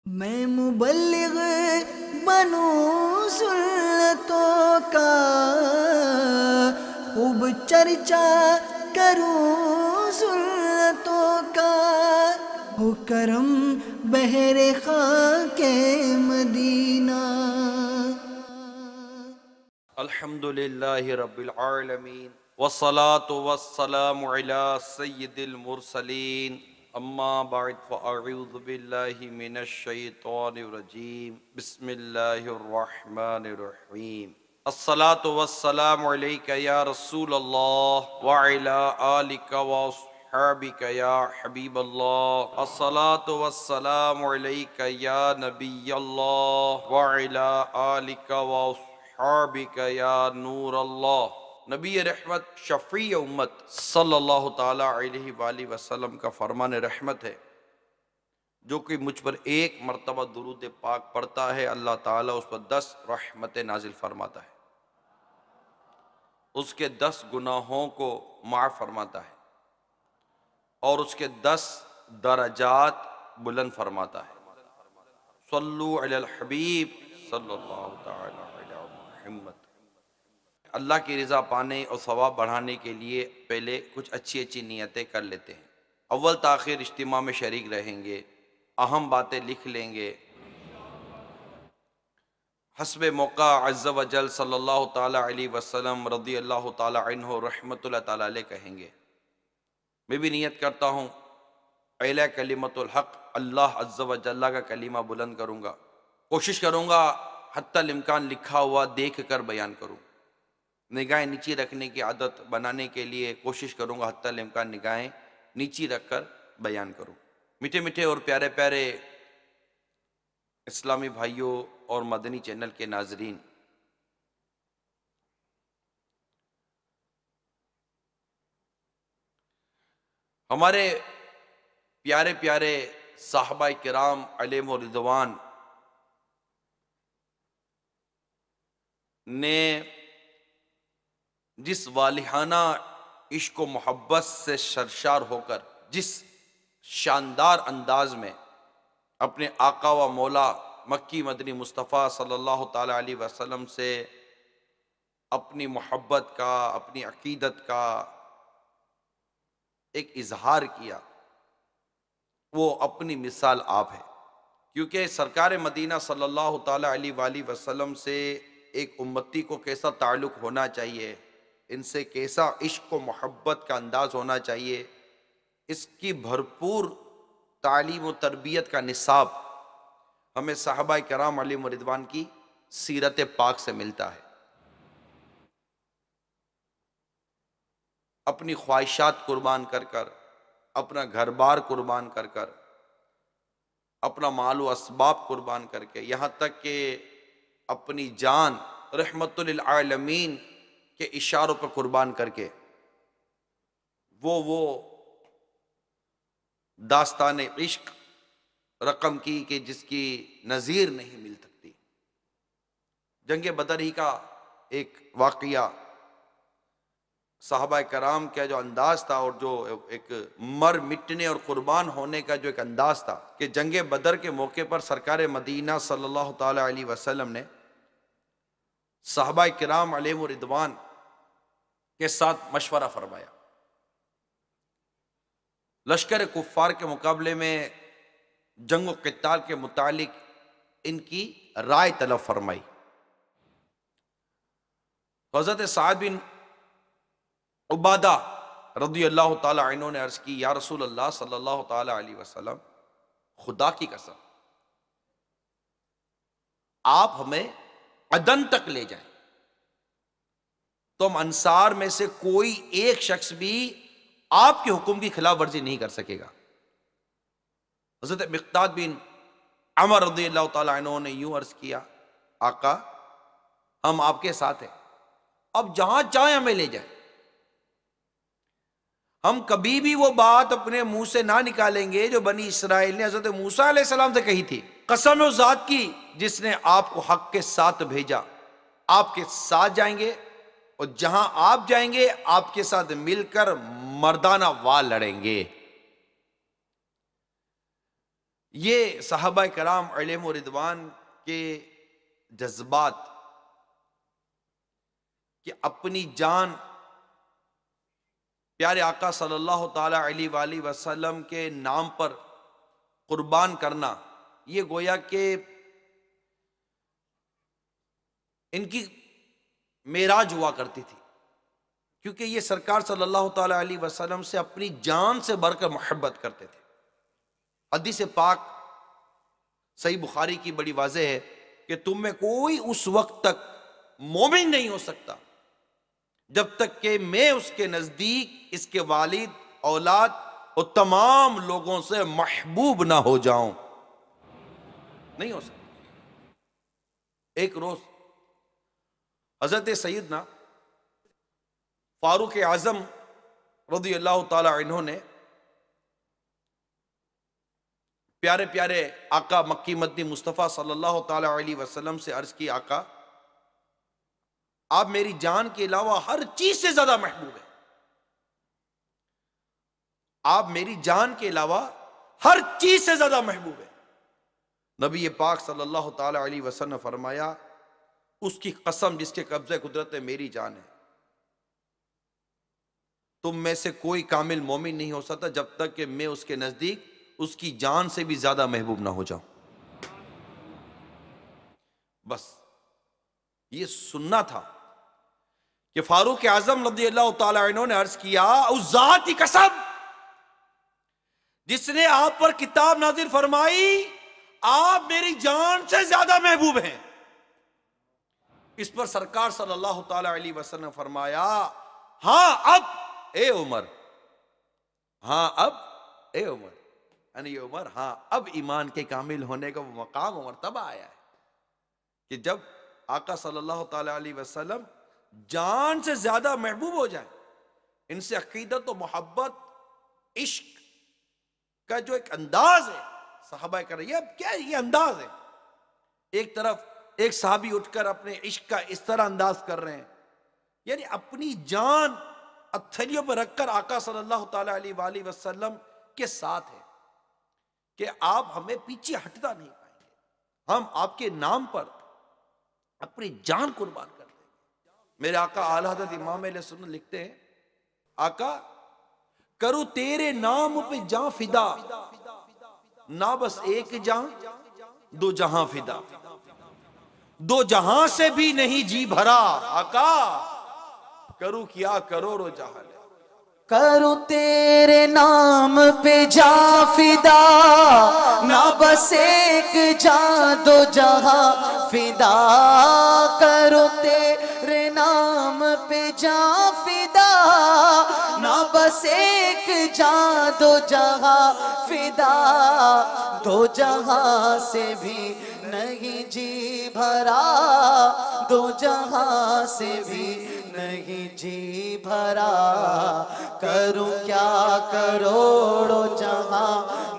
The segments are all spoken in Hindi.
मैं मुबल्लिग बनूं सुन्नतों का, खूब चर्चा करूं सुन्नतों का, हो करम बहरे खाके मदीना। अल्हम्दुलिल्लाहि रब्बिल आलमीन वस्सलातु वस्सलामु अला सय्यिदिल मुरसलीन अम्मा बाद फ़अऊज़ु बिल्लाहि मिनश शैतानिर रजीम बिस्मिल्लाहिर रहमानिर रहीम। अस्सलातु वस्सलामु अलैका या रसूलल्लाह व अला आलिका व अस्हाबिका या हबीबल्लाह। अस्सलातु वस्सलामु अलैका या नबियल्लाह व अला आलिका व हाबिका या नूर अल्लाह। नबी रहमत शफ़ी उम्मत सल्लल्लाहु ताला अलैहि वसल्लम का फरमान रहमत है, जो कि मुझ पर एक मरतबा दुरूद पाक पढ़ता है अल्लाह ताला उस पर 10 रहमतें नाजिल फरमाता है, उसके 10 गुनाहों को माफ़ फरमाता है और उसके 10 दरजात बुलंद फरमाता है। सल्लु अलल हबीब सल्लल्लाहु ताला अलैहि मुहम्मद। अल्लाह की रज़ा पाने और सवाब बढ़ाने के लिए पहले कुछ अच्छी अच्छी नियतें कर लेते हैं। अव्वल ताखिर इज्तिमा में शरीक रहेंगे, अहम बातें लिख लेंगे, हस्बे मौका अज़्ज़ व जल सल्लल्लाहु ताला अलैहि वसल्लम रज़ी अल्लाह ताला अन्हु रहमतुल्लाह ताला अलैह कहेंगे। मैं भी नियत करता हूँ अला कलिमतुल हक़, अल्लाह अज़्ज़ व जल्ला का कलीमा बुलंद करूँगा। कोशिश करूँगा हत्तल इम्कान लिखा हुआ देख कर बयान करूँ। निगाहें नीची रखने की आदत बनाने के लिए कोशिश करूँगा हत्तल इम्कान निगाहें नीची रख कर बयान करूँ। मीठे मीठे और प्यारे प्यारे इस्लामी भाइयों और मदनी चैनल के नाजरीन, हमारे प्यारे प्यारे साहबा किराम अलैहिम रिज़वान ने जिस वालिहाना इश्क व मोहब्बत से सरशार होकर जिस शानदार अंदाज में अपने आका व मौला मक्की मदनी मुस्तफ़ा सल्लल्लाहु ताला अलैहि वसल्लम से अपनी मोहब्बत का, अपनी अकीदत का एक इजहार किया, वो अपनी मिसाल आप है। क्योंकि सरकार मदीना सल्लल्लाहु ताला अलैहि वसल्लम से एक उम्मती को कैसा ताल्लुक़ होना चाहिए, इनसे कैसा इश्क व मोहब्बत का अंदाज होना चाहिए, इसकी भरपूर तालीम व तरबियत का निसाब हमें साहबा किराम अलैहिम रिज़वान की सीरत पाक से मिलता है। अपनी ख्वाहिशात कुर्बान कर कर, अपना घर बार कुर्बान कर कर, अपना माल व असबाब कुर्बान करके, यहाँ तक कि अपनी जान रहमतुल लिल आलमीन के इशारों पर कुर्बान करके वो दास्तान इश्क रकम की कि जिसकी नज़ीर नहीं मिल सकती। जंग बदर ही का एक वाक़या, साहबा कराम का जो अंदाज था और जो एक मर मिटने और कुर्बान होने का जो एक अंदाज था कि जंग बदर के मौके पर सरकार मदीना सल्लल्लाहु ताला अलैहि वसल्लम ने साहबा किराम अलैहिम रिज़वान के साथ मशवरा फरमाया। लश्कर कुफ़ार के मुकाबले में जंग व क़िताल के मुतालिक इनकी राय तलब फरमाई। हज़रत साद बिन उबादा रज़ी अल्लाह ताला अन्हु ने अर्ज़ की, या रसूल अल्लाह सल्लल्लाहु ताला अलैहि वसल्लम, खुदा की कसम आप हमें अदन तक ले जाएं तो हम अंसार में से कोई एक शख्स भी आपके हुक्म की खिलाफ वर्जी नहीं कर सकेगा। हज़रत मिक़दाद बिन अमर रज़ी अल्लाह ताला अन्हु ने यूं अर्ज़ किया, आका हम आपके साथ हैं, अब जहां चाहे हमें ले जाए, हम कभी भी वो बात अपने मुंह से ना निकालेंगे जो बनी इसराइल ने हज़रत मूसा अलैहिस्सलाम से कही थी। कसम उस ज़ात की जिसने आपको हक के साथ भेजा, आपके साथ जाएंगे और जहां आप जाएंगे आपके साथ मिलकर मर्दाना वार लड़ेंगे। ये सहाबा कराम अलैहिम रिदवान के जज्बात कि अपनी जान प्यारे आका सल्लल्लाहु ताला अलैहि वसल्लम के नाम पर कुर्बान करना, ये गोया कि इनकी मेराज हुआ करती थी, क्योंकि ये सरकार सल्लल्लाहु ताला अलैहि वसल्लम से अपनी जान से बढ़कर मोहब्बत करते थे। हदीस पाक सही बुखारी की बड़ी वाज़ेह है कि तुम में कोई उस वक्त तक मोमिन नहीं हो सकता जब तक कि मैं उसके नजदीक, इसके वालिद, औलाद और तमाम लोगों से महबूब ना हो जाऊं। नहीं हो सकता। एक रोज हजरत सैयदना फारूक आजम रज़ी अल्लाह ताला अन्हु ने प्यारे प्यारे आका मक्की मदनी मुस्तफ़ा सल्लल्लाहु ताला अलैहि वसल्लम से अर्ज की, आका आप मेरी जान के अलावा हर चीज से ज्यादा महबूब है। आप मेरी जान के अलावा हर चीज से ज्यादा महबूब है। नबी पाक सल्लल्लाहु ताला अलैहि वसल्लम ने फरमाया, उसकी कसम जिसके कब्जे कुदरत में मेरी जान है, तुम में से कोई कामिल मोमिन नहीं हो सकता जब तक कि मैं उसके नजदीक उसकी जान से भी ज्यादा महबूब ना हो जाऊं। बस ये सुनना था कि फारूक आजम रज़ी अल्लाह ताला अन्हु ने अर्ज किया, उस जात की कसम जिसने आप पर किताब नाजिल फरमाई, आप मेरी जान से ज्यादा महबूब हैं। इस पर सरकार सल्लल्लाहु ताला अलैहि वसल्लम ने फरमाया, हां अब ए उमर, हां अब ए उमर, यानी ये उमर, हां अब ईमान के कामिल होने का वो मकाम उमर तब आया है कि जब आका सल्लल्लाहु ताला अलैहि वसल्लम जान से ज्यादा महबूब हो जाए। इनसे अकीदत और मोहब्बत, इश्क का जो एक अंदाज है सहाबा कर रही है, अब क्या ये अंदाज है। एक तरफ एक साहबी उठकर अपने इश्क का इस तरह अंदाज कर रहे हैं, यानी अपनी जान हथेलियों पर रखकर आका सल्लल्लाहु ताला अलैहि वसल्लम के साथ है कि आप हमें पीछे हटता नहीं पाएंगे, हम आपके नाम पर अपनी जान कुर्बान कर देंगे। मेरे आका आला हज़रत इमाम अहले सुन्नत लिखते हैं, आका करूं तेरे नाम पे जान फिदा, ना बस एक जान दो जहां फिदा, दो जहां से भी नहीं जी भरा, आका करूं क्या करोड़ों जहां। करूं तेरे नाम पे जा फिदा, ना बस एक जा दो जहां फिदा, करूं तेरे नाम पे जा फिदा, ना बस एक जा दो जहां फिदा, दो जहां से भी नहीं जी भरा, दो जहां से भी नहीं जी भरा, करूं क्या करोड़ों जहां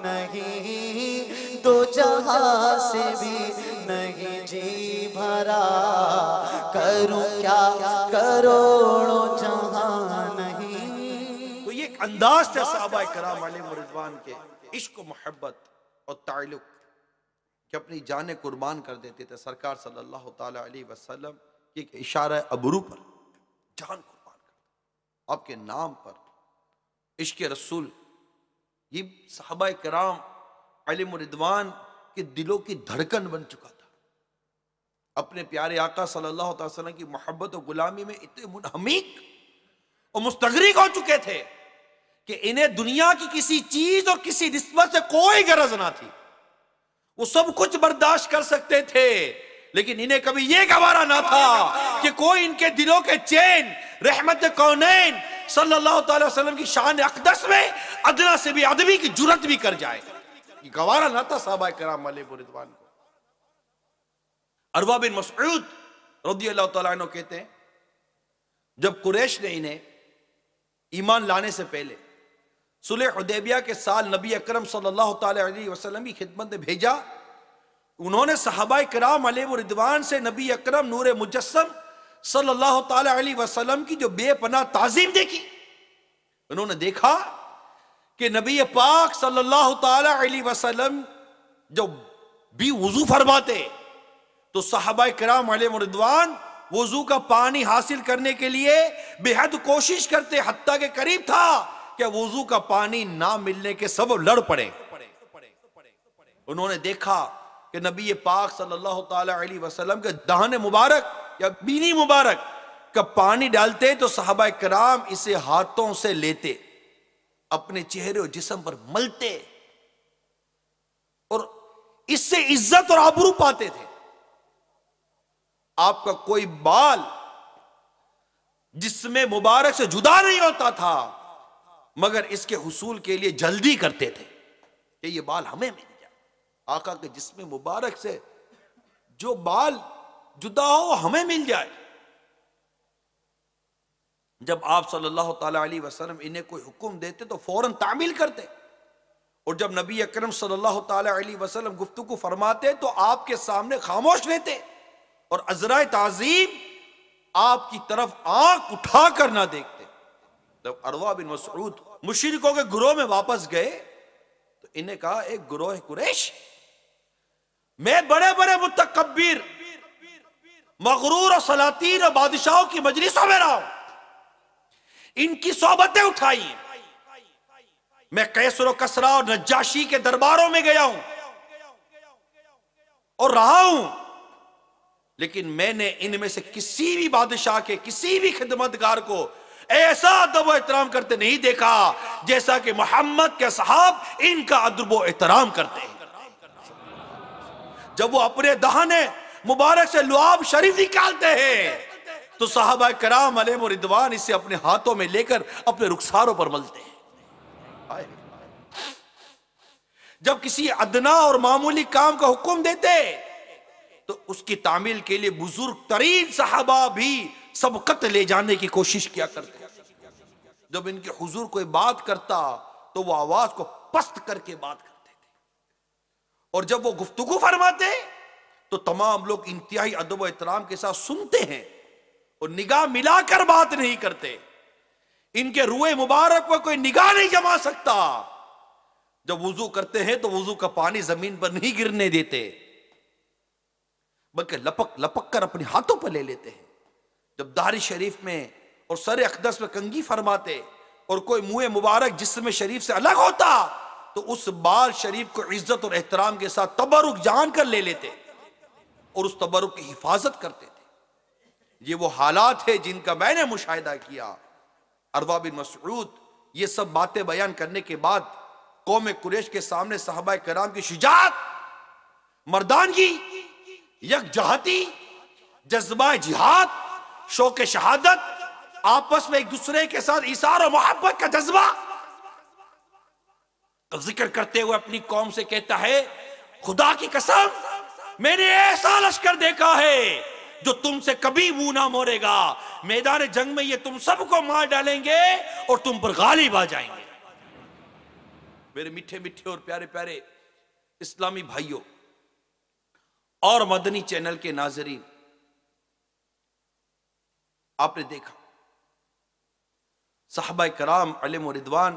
नहीं, दो जहां से भी नहीं जी भरा, करूं क्या करोड़ों जहां नहीं। तो ये एक अंदाज था सहाबा कराम अलैहिम रिज़वान के इश्क, मोहब्बत और ताल्लुक कि अपनी जानें कुर्बान कर देते थे। सरकार सल्लल्लाहु ताला अलैहि वसल्लम की एक इशारा अबरू पर जान कुर्बान कर, आपके नाम पर इश्क रसूल, ये सहाबा कराम अलैहिम रिज़वान के दिलों की धड़कन बन चुका था। अपने प्यारे आका सल्लल्लाहु अलैहि वसल्लम की मोहब्बत और गुलामी में इतने मुनहमिक और मुस्तगरिक हो चुके थे कि इन्हें दुनिया की किसी चीज और किसी निस्बत से कोई गरज ना थी। वो सब कुछ बर्दाश्त कर सकते थे, लेकिन इन्हें कभी यह गवारा ना था कि कोई इनके दिलों के चैन रहमत कौनैन सल्लल्लाहु अलैहि वसल्लम की शान अक़दस में अदना से भी अदबी की जुर्रत भी कर जाए। ये गवारा ना था सहाबा किराम अलैहिम रिज़वान को। अरवा बिन मसऊद रज़ियल्लाहु तआला अन्हु कहते हैं, जब कुरैश ने इन्हें ईमान लाने से पहले सुलह हुदैबिया के साल नबी अकरम सल्लल्लाहु तआला अलैहि वसल्लम की खिदमत में भेजा, उन्होंने सहाबाए किराम अलैहिम रिज़वान से नबी अकरम नूरे मुजस्सम सल्लल्लाहु तआला अलैहि वसल्लम की जो बेपनाह ताज़ीम देखी। उन्होंने देखा कि नबी पाक सल्लल्लाहु तआला अलैहि वसल्लम जब भी वुजू फरमाते तो सहाबाए किराम अलैहिम रिदवान वुजू का पानी हासिल करने के लिए बेहद कोशिश करते, हत्ता के करीब था कि वुजू का पानी ना मिलने के सबब लड़ पड़े। उन्होंने देखा कि नबी पाक सल्लल्लाहु ताला अलैहि वसल्लम के दाहने मुबारक या बीनी मुबारक का पानी डालते तो सहाबाए किराम इसे हाथों से लेते, अपने चेहरे और जिस्म पर मलते और इससे इज्जत और आबरू पाते थे। आपका कोई बाल जिसमें मुबारक से जुदा नहीं होता था, मगर इसके हुसूल के लिए जल्दी करते थे कि ये बाल हमें मिल जाए। आका के जिस्म मुबारक से जो बाल जुदा हो हमें मिल जाए। जब आप सल्लल्लाहु ताला अलैहि वसल्लम इन्हें कोई हुक्म देते तो फौरन तामील करते, और जब नबी अकरम सल्लल्लाहु ताला अलैहि वसल्लम गुफ्तगू फरमाते तो आपके सामने खामोश रहते और अज़राए ताज़ीम आपकी तरफ आंख उठाकर ना देखते। जब अरवा बिन मसऊद मुशरिकों के गुरोह में वापस गए तो इन्हें कहा, एक गुरोह कुरैश, मैं बड़े बड़े मुतकब्बिर, मगरूर और सलातीन और बादशाहों की मजलिसों में रहा हूं, इनकी सोहबतें उठाई, मैं कैसर और कसरा और नज्जाशी के दरबारों में गया हूं और रहा हूं, लेकिन मैंने इनमें से किसी भी बादशाह के किसी भी खिदमतगार को ऐसा अदब व एहतराम करते नहीं देखा जैसा कि मोहम्मद के सहाब इनका अदब व एहतराम करते हैं। जब वो अपने दहाने मुबारक से लुआब शरीफ निकालते हैं तो सहाबा कराम अलैहिम रिदवान इसे अपने हाथों में लेकर अपने रुखसारों पर मलते हैं। जब किसी अदना और मामूली काम का हुक्म देते तो उसकी तामील के लिए बुजुर्ग तरीन सहाबा भी सबकत ले जाने की कोशिश किया करते। जब इनके हुजूर कोई बात करता तो वो आवाज को पस्त करके बात करते थे, और जब वो गुफ्तगू फरमाते तो तमाम लोग इंतहाई अदब व एहतराम के साथ सुनते हैं और निगाह मिलाकर बात नहीं करते। इनके रुए मुबारक पर कोई निगाह नहीं जमा सकता। जब वुजू करते हैं तो वुजू का पानी जमीन पर नहीं गिरने देते, बल्कि लपक लपक कर अपने हाथों पर ले लेते हैं। जब दाढ़ी शरीफ में और सर अक़दस में कंघी फरमाते और कोई मुंह मुबारक जिस्म शरीफ से अलग होता तो उस बाल शरीफ को इज्जत और एहतराम के साथ तबरुक जान कर ले लेते और उस तबरुक की हिफाजत करते थे। ये वो हालात है जिनका मैंने मुशाहिदा किया। अरवा बिन मसऊद ये सब बातें बयान करने के बाद कौम कुरैश के सामने सहाबाए किराम की शुजाअत, मर्दानगी, यकजहती, जज्बा जिहाद, शौक शहादत, आपस में एक दूसरे के साथ इसार और मोहब्बत का जज्बा तो जिक्र करते हुए अपनी कौम से कहता है, खुदा की कसम मैंने ऐसा लश्कर देखा है जो तुमसे कभी मुंह ना मोड़ेगा। मैदान जंग में ये तुम सबको मार डालेंगे और तुम पर गालिब आ जाएंगे। मेरे मीठे मीठे और प्यारे प्यारे इस्लामी भाइयों और मदनी चैनल के नाजरीन, आपने देखा सहाबाए कराम अलैहिम रिदवान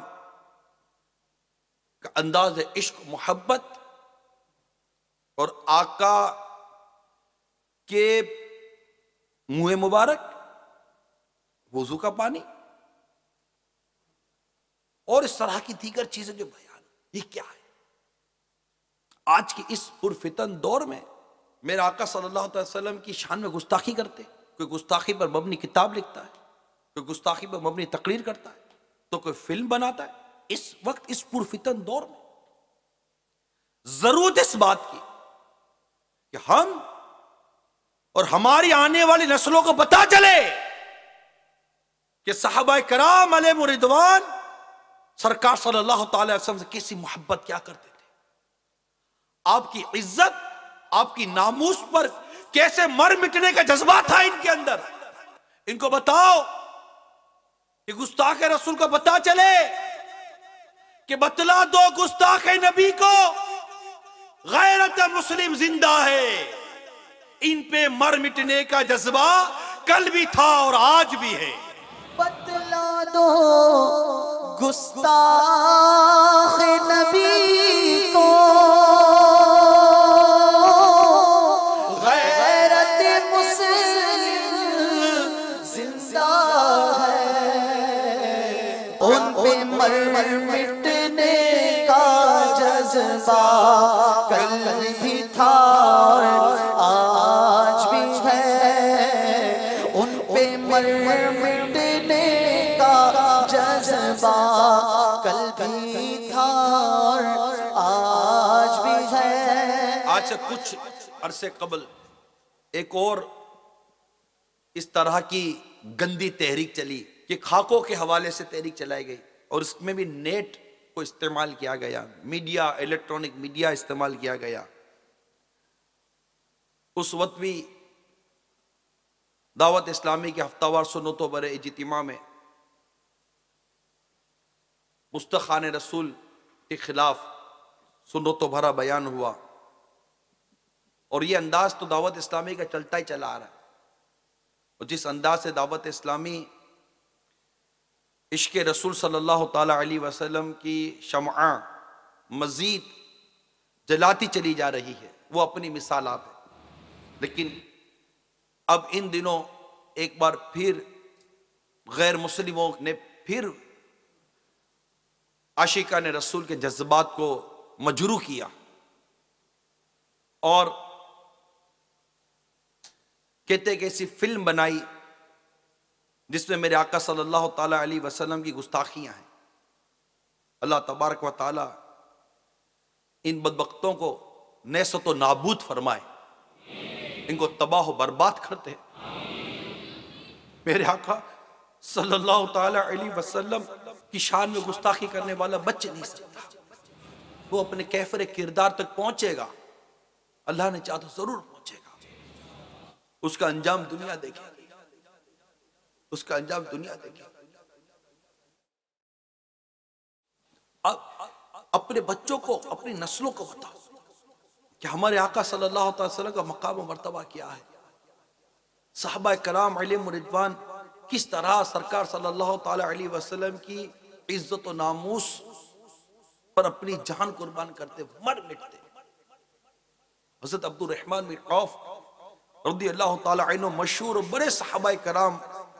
का अंदाज इश्क, मोहब्बत और आका के मुंह मुबारक, वुजू का पानी और इस तरह की दीगर चीजें जो बयान, ये क्या है? आज के इस पुरफितन दौर में मेरे आका सल्लल्लाहु अलैहि वसल्लम की शान में गुस्ताखी करते, कोई गुस्ताखी पर मबनी किताब लिखता है, कोई गुस्ताखी पर मबनी तकरीर करता है, तो कोई फिल्म बनाता है। इस वक्त इस पुरफितन दौर में जरूरत इस बात की कि हम और हमारी आने वाली नस्लों को पता चले कि सहाबाए कराम अलैहिम रिदवान सरकार सल्लल्लाहु अलैहि वसल्लम से कैसी मोहब्बत क्या करते थे, आपकी इज्जत, आपकी नामूस पर कैसे मर मिटने का जज्बा था इनके अंदर। इनको बताओ कि गुस्ताख रसूल को पता चले कि बतला दो गुस्ताख नबी को गैरत मुस्लिम जिंदा है। इन पे मर मिटने का जज्बा कल भी था और आज भी है। बतला दो गुस्ताख नबी को जज्बा कल भी था आज भी है, उन पे मर मिटने का जज्बा कल भी था आज भी है। आज से कुछ अरसे कबल एक और इस तरह की गंदी तहरीक चली कि खाकों के हवाले से तहरीक चलाई गई और इसमें भी नेट को इस्तेमाल किया गया, मीडिया, इलेक्ट्रॉनिक मीडिया इस्तेमाल किया गया। उस वक्त भी दावत इस्लामी के हफ्तावार सुन्नतों बरे इज्तिमा में मुस्तखान रसूल के खिलाफ सुन्नतों भरा बयान हुआ और ये अंदाज तो दावत इस्लामी का चलता ही चला आ रहा है। और जिस अंदाज से दावत इस्लामी इश्क रसूल सल्लल्लाहु ताला अलैहि वसल्लम की शमआ मजीद जलाती चली जा रही है, वो अपनी मिसाल आप है। लेकिन अब इन दिनों एक बार फिर गैर मुस्लिमों ने फिर आशिकान रसूल के जज्बात को मजरू किया और कहते कि ऐसी फिल्म बनाई जिसमें मेरे आका सल्लल्लाहु ताला अलैहि वसल्लम की गुस्ताखियां हैं। अल्लाह तबारक व ताला इन बदबख्तों को नेस्त व नाबूद फरमाए, इनको तबाह व बर्बाद करते। मेरे आका सल्लल्लाहु ताला अलैहि वसल्लम की शान में गुस्ताखी करने वाला बच नहीं सकता। वो अपने कैफरे किरदार तक पहुंचेगा, अल्लाह ने चाहा तो जरूर पहुंचेगा। उसका अंजाम दुनिया देखेगी, उसका अंजाम दुनिया देखेगी। अब अपने बच्चों को, अपनी नस्लों को बताओ कि हमारे आका सल्लल्लाहु अलैहि वसल्लम का मकाम और मर्तबा क्या है। सहाबा कराम अलैहिम रिदवान किस तरह सरकार सल्लल्लाहु ताला अलैहि वसल्लम की इज्जत और नामूस पर अपनी जान कुर्बान करते, मर मिटते। हज़रत अब्दुल रहमान बिन औफ रज़ियल्लाहु ताला अन्हु मशहूर और बड़े सहाबा कराम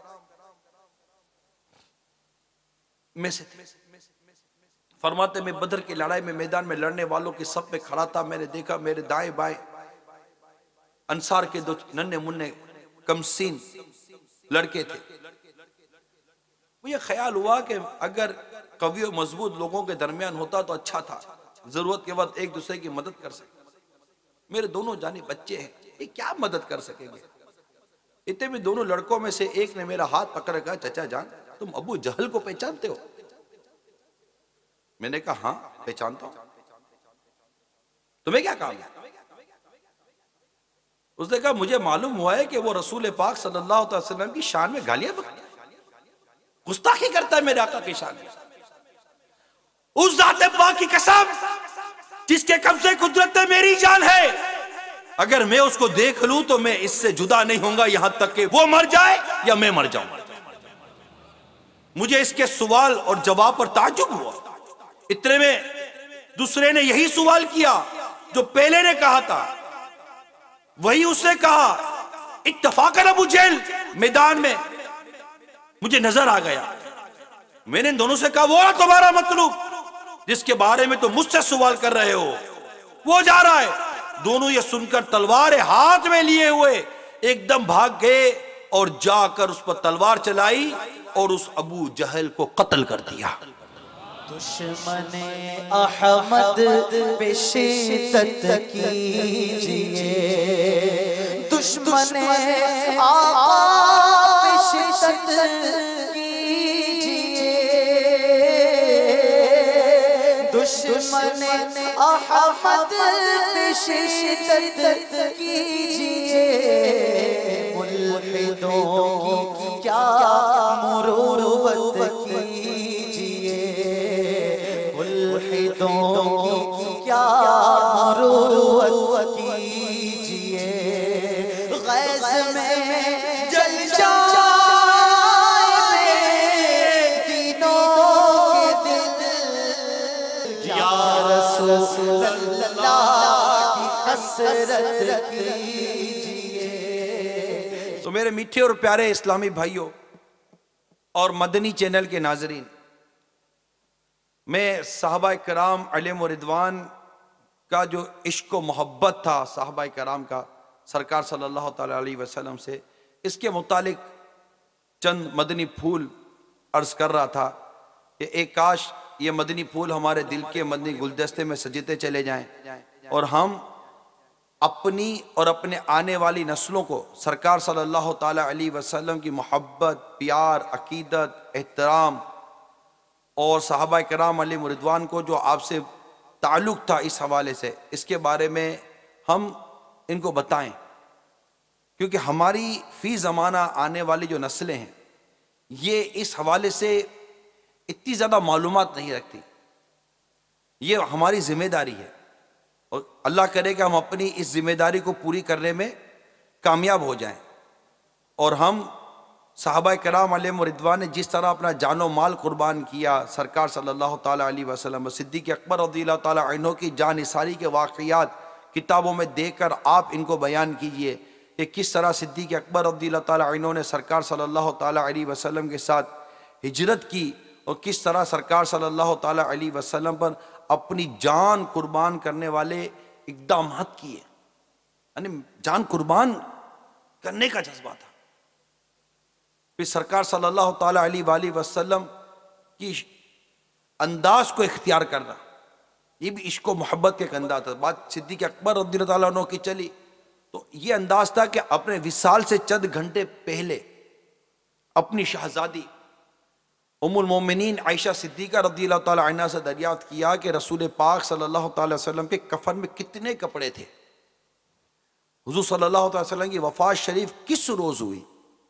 में से थे। फरमाते मैं बदर की लड़ाई में मैदान में लड़ने वालों की सब में खड़ा था। मैंने देखा मेरे दाएं बाएं अंसार के दो नन्हे मुन्ने कमसीन लड़के थे। मुझे ख्याल हुआ कि अगर कवि और मजबूत लोगों के दरमियान होता तो अच्छा था, जरूरत के वक्त एक दूसरे की मदद कर सके। मेरे दोनों जानी बच्चे हैं, ये क्या मदद कर सकेंगे। इतने में दोनों लड़कों में से एक ने मेरा हाथ पकड़ कर, चचा जान तुम अबू जहल को पहचानते हो? मैंने कहा हाँ पहचानता हूं। तुम्हें क्या काम है? उसने कहा मुझे मालूम हुआ है कि वो रसूल पाक सल्लल्लाहु अलैहि वसल्लम की शान में गालियां बकता है, गुस्ताखी करता है मेरे आका की शान में। उस ज़ात पाक की कसम जिसके कब्जे कुदरत में मेरी जान है, अगर मैं उसको देख लूं तो मैं इससे जुदा नहीं होऊंगा यहां तक कि वो मर जाए या मैं मर जाऊं। मुझे इसके सवाल और जवाब पर ताज्जुब हुआ। इतने में दूसरे ने यही सवाल किया जो पहले ने कहा था। वही उसने कहा इत्तफाकन अबू जहल मैदान में मुझे नजर आ गया। मैंने इन दोनों से कहा वो तुम्हारा मतलूब जिसके बारे में तो मुझसे सवाल कर रहे हो, वो जा रहा है। दोनों ये सुनकर तलवारें हाथ में लिए हुए एकदम भाग गए और जाकर उस पर तलवार चलाई और उस अबू जहल को कत्ल कर दिया। दुश्मने अहमद पे शिद्दत कीजिए, दुश्मने आका पे शिद्दत कीजिए, दुश्मने अहमद पे शिद्दत कीजिए। मुल्हिदों की क्या मुरूवत कीजिए, मुल्हिदों की क्या मुरूवत कीजिए। गैज़ में जल जाए तीनों के दिल, या रसूल अल्लाह की हसरत कीजिए। तो मेरे मीठे और प्यारे इस्लामी भाइयों और मदनी चैनल के नाजरीन, मैं सहाबा कराम अलैहिम रिदवान का जो इश्क व मोहब्बत था सहाबा कराम का सरकार सल्लल्लाहु ताला अलैहि वसल्लम से, इसके मुतालिक चंद मदनी फूल अर्ज कर रहा था कि एक काश ये मदनी फूल हमारे दिल के मदनी गुलदस्ते में सजते चले जाएं और हम अपनी और अपने आने वाली नस्लों को सरकार सल्लल्लाहु ताला अलैहि वसल्लम की मोहब्बत, प्यार, अकीदत, एहतराम और सहाबा कराम अलैहिम रिदवान को जो आपसे ताल्लुक़ था इस हवाले से, इसके बारे में हम इनको बताएं, क्योंकि हमारी फ़ी ज़माना आने वाली जो नस्लें हैं ये इस हवाले से इतनी ज़्यादा मालूमात नहीं रखती। ये हमारी ज़िम्मेदारी है और अल्लाह करे कि हम अपनी इस ज़िम्मेदारी को पूरी करने में कामयाब हो जाएं और हम सहाबा कराम अलैहिम रिदवान ने जिस तरह अपना जानो माल कुर्बान किया, सरकार सल्लल्लाहु ताला अलैहि वसल्लम सिद्दीक़ अकबर रज़ियल्लाहु ताला अन्हु की जानिसारी के वाक़ियात किताबों में देखकर आप इनको बयान कीजिए कि किस तरह सिद्दीक़ अकबर रज़ियल्लाहु ताला अन्हु ने सरकार सल्लल्लाहु ताला अलैहि वसल्लम के साथ हिजरत की और किस तरह सरकार सल्लल्लाहु ताला अलैहि वसल्लम पर अपनी जान कुर्बान करने वाले इक़दामात किए, यानी जान कुर्बान करने का जज्बा था। फिर सरकार सल्लल्लाहु ताला अलैहि वसल्लम की अंदाज को इख्तियार करना, ये भी इश्क व मोहब्बत के एक अंदाज था। बात सिद्दीक़ अकबर रज़ियल्लाहु ताला अन्हु की चली तो ये अंदाज था कि अपने विसाल से चंद घंटे पहले अपनी शहजादी उम्मुल मोमिनीन आयशा सिद्दीक़ा रज़ियल्लाहु ताला अन्हा से दरियाफ्त किया कि रसूल पाक सल्लल्लाहु ताला अलैहि वसल्लम के कफन में कितने कपड़े थे, हुज़ूर सल्लल्लाहु ताला अलैहि वसल्लम की वफ़ात शरीफ किस रोज़ हुई।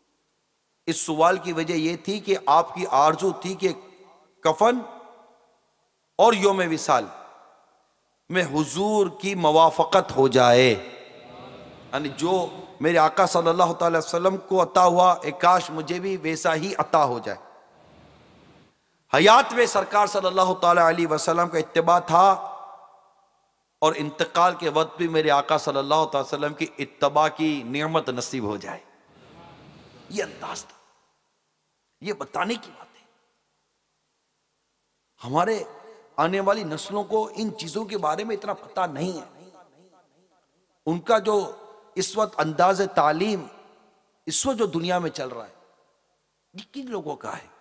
इस सवाल की वजह यह थी कि आपकी आरजू थी कि कफन और योम विसाल में हुजूर की मवाफ़क़त हो जाए, यानी जो मेरे आका सल्लल्लाहु ताला अलैहि वसल्लम को अता हुआ एक काश मुझे भी वैसा ही अता हो जाए। हयात में सरकार सल्लल्लाहु ताला अलैहि वसल्लम का इत्तिबा था और इंतकाल के वक्त भी मेरे आका सल्लल्लाहु ताला अलैहि वसल्लम की इत्तिबा की नियमत नसीब हो जाए। ये अंदाज था, ये बताने की बात है। हमारे आने वाली नस्लों को इन चीजों के बारे में इतना पता नहीं है। उनका जो इस वक्त अंदाज़ तालीम इस वक्त जो दुनिया में चल रहा है ये किन लोगों का है।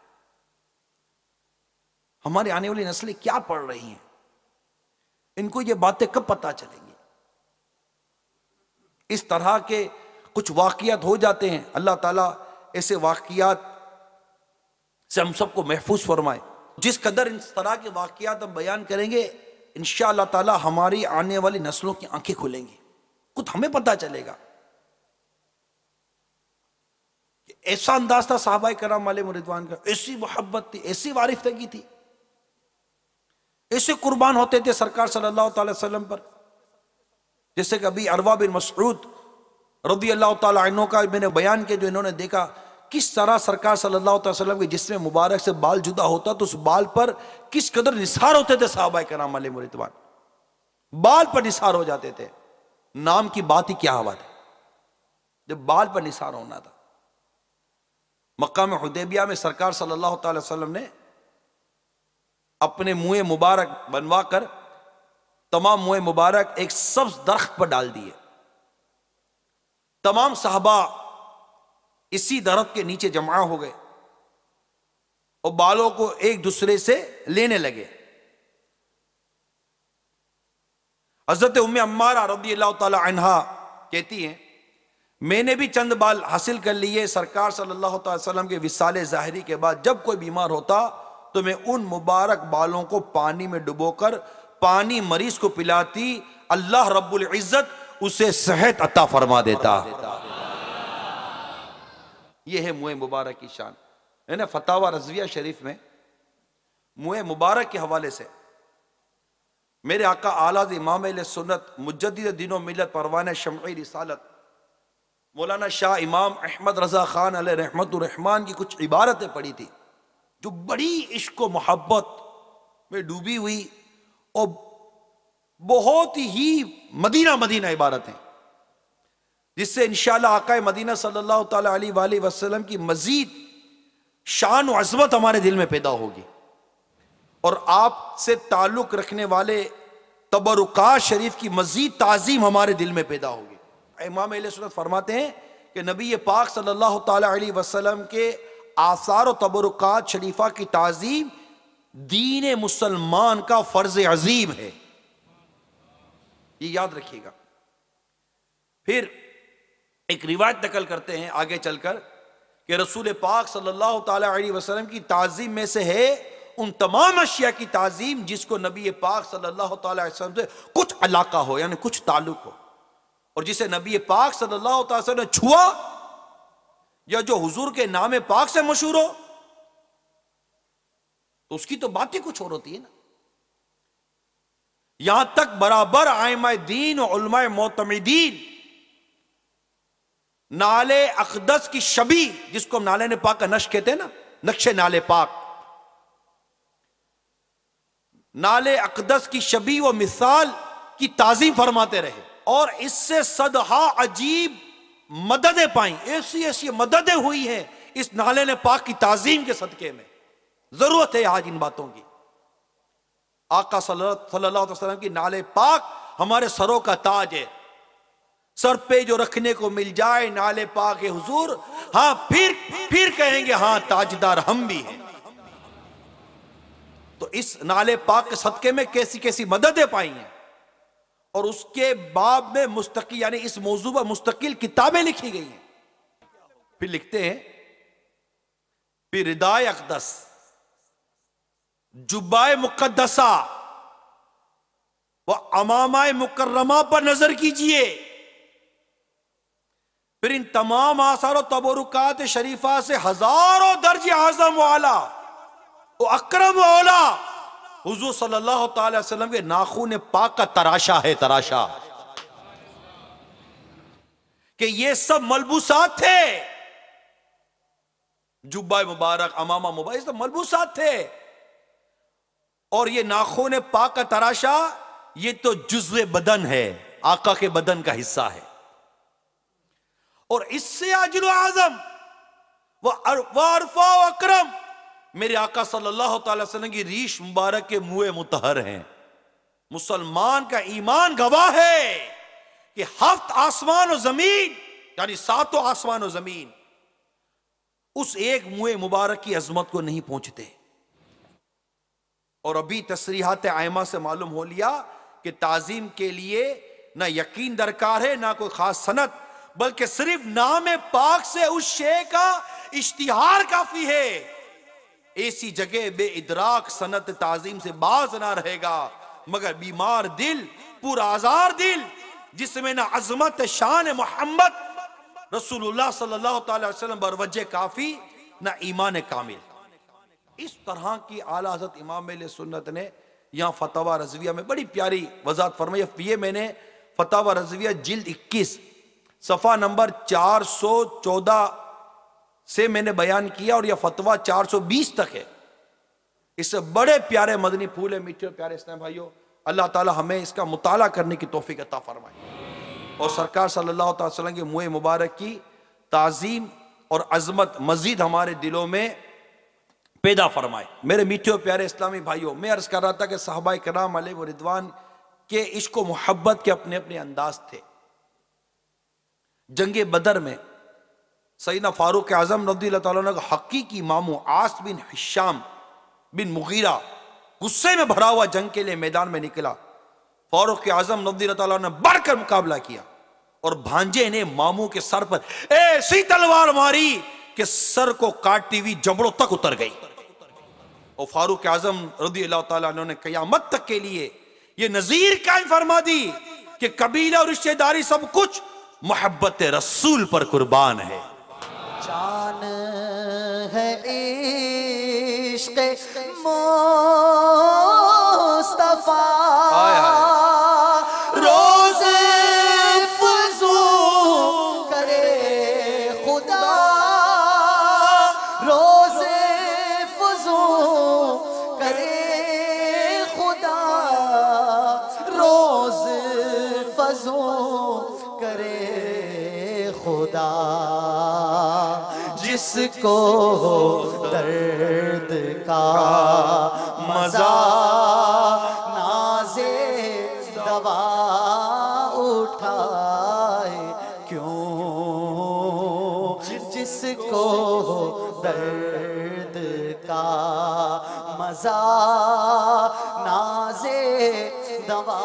हमारी आने वाली नस्लें क्या पढ़ रही हैं, इनको ये बातें कब पता चलेंगी। इस तरह के कुछ वाक़ियात हो जाते हैं, अल्लाह ताला ऐसे वाक़ियात से हम सबको महफूज फरमाए। जिस कदर इस तरह के वाक़ियात हम बयान करेंगे इंशाअल्लाह ताला हमारी आने वाली नस्लों की आंखें खुलेंगी, कुछ हमें पता चलेगा। ऐसा अंदाज था सहाबा कराम अलैहिम रिदवान का, ऐसी मोहब्बत थी, ऐसी वारिफतगी थी, ऐसे कुर्बान होते थे सरकार सल्लल्लाहु अलैहि वसल्लम पर। जैसे कभी अरवा बिन मसऊद रज़ियल्लाहु ताला अन्हु का मैंने बयान किया, जो इन्होंने देखा किस तरह सरकार सल्लल्लाहु अलैहि वसल्लम के जिस्म मुबारक से बाल जुदा होता तो उस बाल पर किस कदर निसार होते थे सहाबा कराम अलैहिम रिदवान, बाल पर निसार हो जाते थे। नाम की बात ही क्या हवा है जब बाल पर निसार होना था। मक्का में हुदैबिया में सरकार सल्लल्लाहु अलैहि वसल्लम ने अपने मुँह मुबारक बनवा कर तमाम मुँह मुबारक एक सब्ज दरख्त पर डाल दिए। तमाम साहबा इसी दरख्त के नीचे जमा हो गए और बालों को एक दूसरे से लेने लगे। हजरत उम्मे अम्मारा रज़ियल्लाहु ताला अन्हा कहती हैं, मैंने भी चंद बाल हासिल कर लिए। सरकार सल्लल्लाहु अलैहि वसल्लम के विसाले ज़ाहिरी के बाद जब कोई बीमार होता तो मैं उन मुबारक बालों को पानी में डुबोकर पानी मरीज को पिलाती, अल्लाह रब्बुल इज्जत उसे सेहत अता फरमा देता। यह है मुँह मुबारक की शान। है ना, फतावा रज़विया शरीफ में मुँह मुबारक के हवाले से मेरे आका आला इमाम अहले सुन्नत मुजद्दिद दीनो मिल्लत परवाना शमई रिसालत मौलाना शाह इमाम अहमद रजा खान अलैहि रहमतुर रहमान की कुछ इबारतें पढ़ी थी जो बड़ी इश्क व मोहब्बत में डूबी हुई और बहुत ही मदीना मदीना इबारतें, जिससे इंशाअल्लाह आका मदीना सल्लल्लाहु ताला अलैहि वसल्लम की मजीद शान व अज़मत हमारे दिल में पैदा होगी और आपसे ताल्लुक़ रखने वाले तबरुकात शरीफ की मजीद ताजीम हमारे दिल में पैदा होगी। इमाम अहले सुन्नत फरमाते हैं कि नबी पाक सल्लल्लाहु ताला अलैहि वसल्लम के आसार और तबरुकात शरीफा की ताजीम दीन मुसलमान का फर्ज अजीम है, ये याद रखिएगा। फिर एक रिवायत नकल करते हैं आगे चलकर कि रसूल पाक सल्लल्लाहु ताला अलैहि वसल्लम की ताजीम में से है उन तमाम अशिया की ताजीम जिसको नबी पाक सल्लल्लाहु ताला अलैहि वसल्लम से कुछ अलाका हो, यानी कुछ ताल्लुक हो, और जिसे नबी पाक सल्लल्लाहु ताला अलैहि वसल्लम ने छुआ या जो हुजूर के नाम पाक से मशहूर हो, तो उसकी तो बात ही कुछ और होती है ना। यहां तक बराबर आइमा दीन और उलमाए मोतमिदीन नाले अक़दस की शबी, जिसको हम नाले ने पाक का नक्श कहते हैं ना, नक्शे नाले पाक, नाले अक़दस की शबी व मिसाल की ताज़ीम फरमाते रहे और इससे सदहा अजीब मददें पाई, ऐसी ऐसी मददें हुई हैं इस नाले ने पाक की ताज़ीम के सदके में। जरूरत है आज इन बातों की। आका सल्लल्लाहु अलैहि वसल्लम की नाले पाक हमारे सरों का ताज है, सर पे जो रखने को मिल जाए नाले पाक है हुजूर, हाँ फिर कहेंगे हाँ ताजदार हम भी हैं। तो इस नाले पाक के सदके में कैसी कैसी मददें पाई हैं, और उसके बाब में मुस्तकिल यानी इस मौजू पर मुस्तकिल किताबें लिखी गई हैं। फिर लिखते हैं फिर रिदाए अक़दस, जुब्बाए मुक़द्दसा व अमामाए मुकर्रमा पर नजर कीजिए। फिर इन तमाम आसार और तबरुकात शरीफा से हजारों दर्जे आजम वाला और अकरम वाला हुजूर सल्लल्लाहु ताला अलैहि वसल्लम के नाखून पाक का तराशा है, तराशा कि ये सब मलबूसात थे, जुब्बा मुबारक अमामा मुबारक सब मलबूसात थे, और ये नाखून पाक का तराशा ये तो जुज़्वे बदन है, आका के बदन का हिस्सा है। और इससे अजर आजम व अरफा व अकरम मेरे आका सल्लल्लाहु ताला अलैहि वसल्लम की रीश मुबारक के मुए मुतहर हैं। मुसलमान का ईमान गवाह है कि हफ्त आसमान और जमीन यानी सातों आसमान और जमीन उस एक मुए मुबारक की अजमत को नहीं पहुंचते। और अभी तसरीहात आयमा से मालूम हो लिया कि ताजीम के लिए ना यकीन दरकार है ना कोई खास सनत, बल्कि सिर्फ नाम पाक से उस शे का इश्तिहार काफी है। ऐसी जगह बे इदराक सनत ताजीम से बाज ना रहेगा, मगर बीमार दिल पुराजार दिल जिसमें ना अजमत शान मोहम्मद रसूलुल्लाह सल्लल्लाहु अलैहि वसल्लम बरवजे काफी ना ईमान कामिल। इस तरह की आला हज़रत इमाम अहले सुन्नत ने यहाँ फतवा रज़विया में बड़ी प्यारी वजाहत फरमाई। ये मैंने फतवा रज़विया जिल्द 21 सफ़ा नंबर 414 से मैंने बयान किया और यह फतवा 420 तक है। इससे बड़े प्यारे मदनी फूल है, मीठे प्यारे इस्लाम भाइयों, अल्लाह ताला हमें इसका मुताला करने की तौफीक अता फरमाए और सरकार सल्लल्लाहु अलैहि वसल्लम के मुँह मुबारक की ताज़ीम और अजमत मजीद हमारे दिलों में पैदा फरमाए। मेरे मीठे प्यारे इस्लामी भाइयों, मैं अर्ज कर रहा था कि सहाबा किराम अलैहिम रिदवान के इश्क व मोहब्बत के अपने अपने अंदाज थे। जंगे बदर में सैयदना फारूक आजम रज़ियल्लाहु ताला अन्हु का हकीकी मामू आस बिन हिशाम बिन मुगीरा गुस्से में भरा हुआ जंग के लिए मैदान में निकला। फारूक आजम रज़ियल्लाहु ताला ने बढ़कर मुकाबला किया और भांजे ने मामू के सर पर ऐसी तलवार मारी कि सर को काटती हुई जबड़ों तक उतर गई। और फारूक आजम रज़ियल्लाहु ताला अन्हु ने क़यामत तक के लिए ये नजीर कायम फरमा दी कि कबीला और रिश्तेदारी सब कुछ मोहब्बत रसूल पर कुर्बान है। जान है इश्क़ मुस्तफ़ा रोज़ फ़ज़ू करे खुदा, रोज़ फ़ज़ू करे खुदा, रोज़ फ़ज़ू करे खुदा, जिसको दर्द का मज़ा नाज़े जिसको दर्द का मजा नाज़े दवा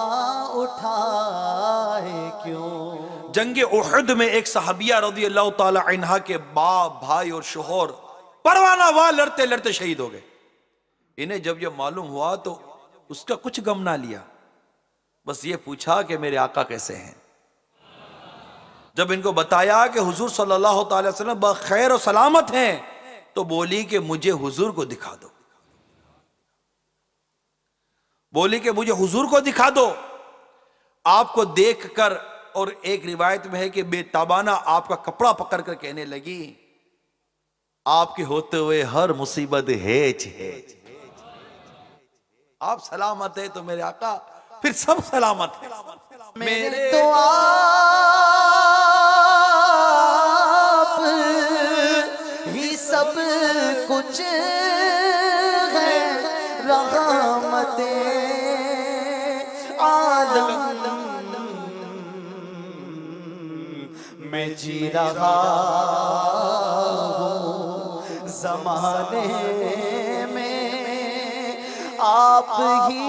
उठाए क्यों। जंग उहद में एक सहाबिया रज़ी अल्लाह ताला अन्हा के बाप भाई और शोहर परवाना वार लड़ते लड़ते शहीद हो गए। इन्हें जब ये मालूम हुआ तो उसका कुछ गम ना लिया, बस ये पूछा कि मेरे आका कैसे हैं। जब इनको बताया कि हुजूर सल्लल्लाहु अलैहि वसल्लम बखैर और सलामत हैं, तो बोली कि मुझे हुजूर को दिखा दो, बोली कि मुझे हुजूर को दिखा दो। आपको देखकर, और एक रिवायत में है कि बेताबाना आपका कपड़ा पकड़ कर कहने लगी, आपके होते हुए हर मुसीबत हेज हेज। आप सलामत है तो मेरे आका फिर सब सलामत है। मेरे तो आप ही सब कुछ है, रहमते आलम मैं जी रहा हूँ ज़माने में, आप ही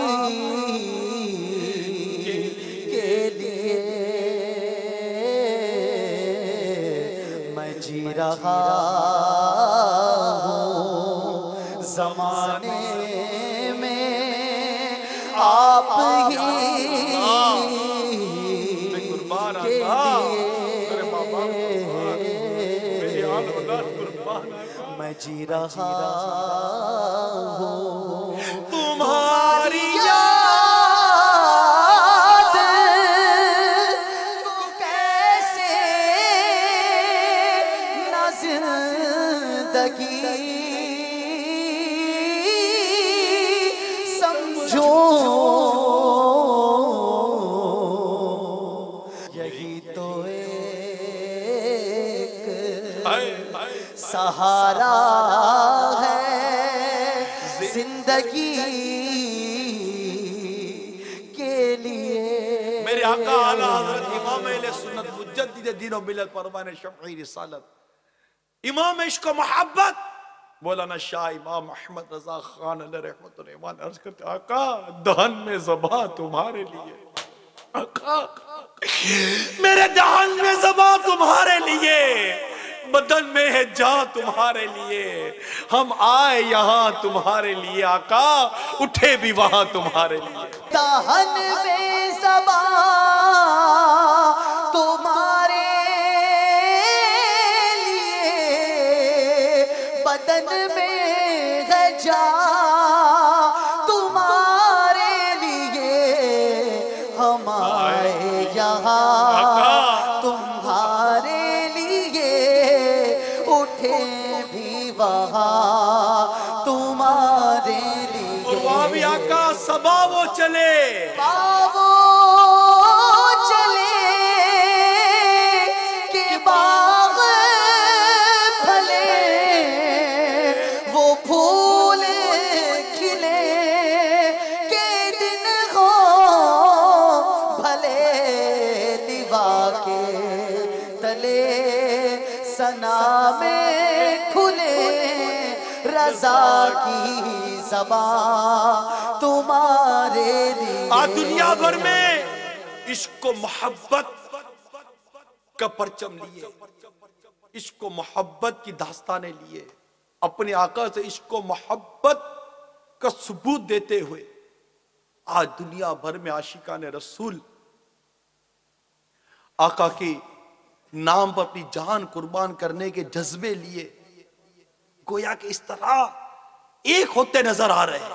के लिए मैं जी रहा हूँ ज़माने में, आप ही के लिए मैं जी रहा हूँ। तुम्हारी याद को कैसे न जिंदगी समझो, यही तो एक सहारा है जिंदगी के लिए। मेरे आका आला हज़रत इमाम अहले सुन्नत मुजद्दिद दीन व मिल्लत परवाने शफ़ई रिसालत इमाम इश्क व मोहब्बत मौलाना शाह इमाम अहमद रजा खान अलैहि रहमतुल रहमान अर्ज करते, आका दहन में ज़बां तुम्हारे लिए, आका मेरे दहन में ज़बां तुम्हारे लिए, बदन में है जान तुम्हारे लिए। हम आए यहाँ तुम्हारे लिए आका, उठे भी वहां तुम्हारे लिए। दहन में ज़बां तुम्हारे लिए, बदन में है जान तुम्हारे लिए। हम आए यहाँ तुम्हारे लिए, उठे भी वहाँ तुम्हारे लिए। और वहां भी आका सबा वो चले, वो चले के बाग फले, वो फूल खिले के दिन हो भले, दीवा के तले सना में खुले, रजा की ज़बां तुम्हारे लिए। आज दुनिया भर में इश्क मोहब्बत का परचम लिए, इश्क मोहब्बत की दास्तानें लिए, अपने आका से इश्क मोहब्बत का सबूत देते हुए आज दुनिया भर में आशिकान रसूल आका के नाम पर अपनी जान कुर्बान करने के जज्बे लिए, गोया कि इस तरह एक होते नजर आ रहे हैं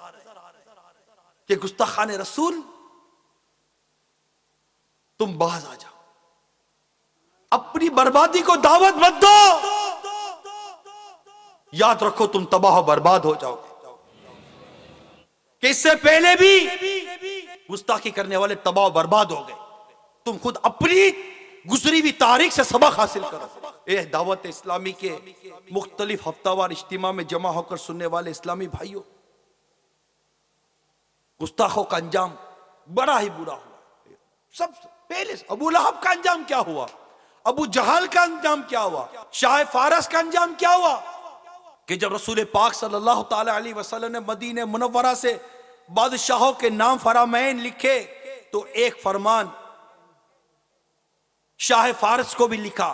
कि गुस्ताखान रसूल तुम बाज आ जाओ, अपनी बर्बादी को दावत मत दो, याद रखो तुम तबाह बर्बाद हो जाओगे। कि इससे पहले भी गुस्ताखी करने वाले तबाह बर्बाद हो गए। तुम खुद अपनी गुजरी हुई तारीख से सबक हासिल करो। ए दावत इस्लामी के मुख्तलिफ हफ्तावार इज्तिमा में जमा होकर सुनने वाले इस्लामी भाइयों, गुस्ताखों का अंजाम बड़ा ही बुरा हुआ। सब पहले अबू लहब का अंजाम क्या हुआ? अबू जहल का अंजाम क्या हुआ, शाह फारस का अंजाम क्या हुआ कि जब रसूल पाक सल्लल्लाहु ताला अलैहि वसल्लम ने मदीने मुनव्वरा से बादशाहों के नाम फरामैन लिखे तो एक फरमान शाह फारस को भी लिखा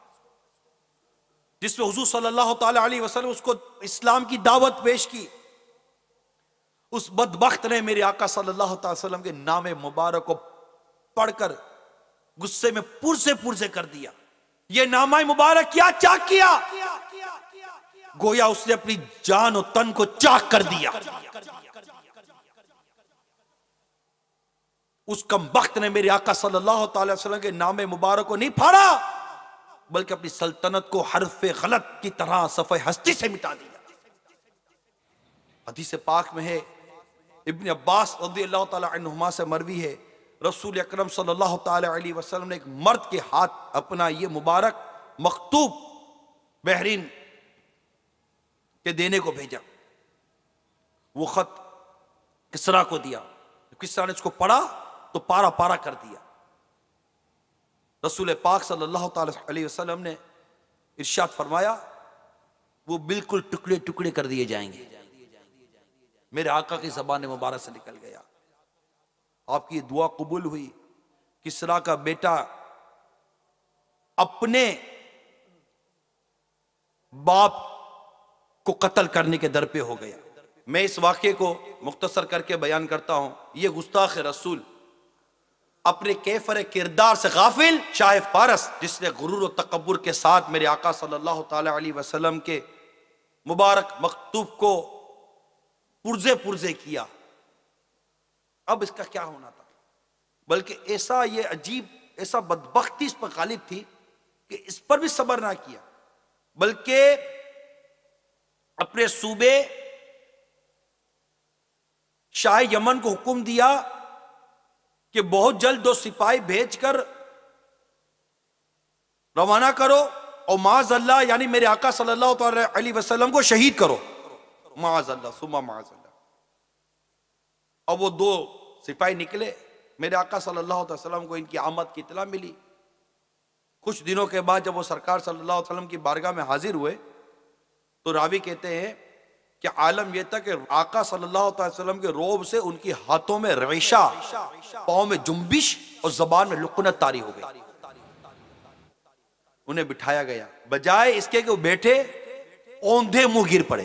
जिसमें हुजूर सल्लल्लाहु ताला अलैहि वसल्लम उसको इस्लाम की दावत पेश की। उस बदबख्त ने मेरे आका सल्लल्लाहु ताला अलैहि वसल्लम के नाम मुबारक को पढ़कर गुस्से में पुरसे कर दिया। यह नामा मुबारक क्या चाक किया, गोया उसने अपनी जान और तन को चाक कर दिया। उस कमबख्त ने मेरे आका सल्लल्लाहु अलैहि वसल्लम के नाम मुबारक को नहीं फाड़ा बल्कि अपनी सल्तनत को हरफ गलत की तरह सफ़े हस्ती से मिटा दिया। हदीस पाक में है, इब्न अब्बास रज़ियल्लाहु ताला अन्हुमा से मरवी है, रसूल अकरम सल्लल्लाहु ताला अलैहि वसल्लम ने एक मर्द के हाथ अपना ये मुबारक मकतूब बहरीन के देने को भेजा। वो खत किसरा को दिया, किसरा ने इसको पढ़ा तो पारा पारा कर दिया। रसूल पाक सल्लल्लाहु अलैहि वसल्लम ने इरशाद फरमाया वो बिल्कुल टुकड़े टुकड़े कर दिए जाएंगे। मेरे आका की ज़बान मुबारक से निकल गया, आपकी ये दुआ कबूल हुई। किसरा का बेटा अपने बाप को कत्ल करने के दर पे हो गया। मैं इस वाक़े को मुख्तसर करके बयान करता हूं। ये गुस्ताख रसूल अपने कैफर किरदार से गाफिल शाह फारस जिसने गुरूर और तकब्बुर के साथ मेरे आका सल्लल्लाहु ताला अलैहि वसल्लम के मुबारक मकतूब को पुर्जे किया। अब इसका क्या होना था, बल्कि ऐसा ये अजीब ऐसा बदबख्ती इस पर गालिब थी कि इस पर भी सब्र ना किया बल्कि अपने सूबे शाह यमन को हुक्म दिया कि बहुत जल्द 2 सिपाही भेजकर रवाना करो और माज़अल्लाह यानी मेरे आका सल्लल्लाहु अलैहि वसल्लम को शहीद करो। माज़अल्लाह सुमा माज़अल्लाह। और वो 2 सिपाही निकले। मेरे आका सल्लल्लाहु अलैहि वसल्लम को इनकी आमद की इत्तला मिली। कुछ दिनों के बाद जब वो सरकार सल्लल्लाहु अलैहि वसल्लम की बारगाह में हाजिर हुए तो रावी कहते हैं कि आलम यह था कि आका सल्लल्लाहु अलैहि वसल्लम के रोब से उनके हाथों में रेशा, पांव में जुम्बिश और जबान में लुकनत तारी हो गई। उन्हें बिठाया गया, बजाय इसके कि वो बैठे औंधे मुंह गिर पड़े।